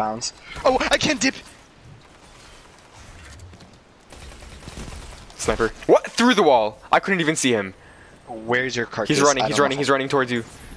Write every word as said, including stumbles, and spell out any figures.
bounds. Oh, I can't dip. Sniper. What? Through the wall. I couldn't even see him. Where's your carcass? He's running. I He's don't running. know. He's running towards you.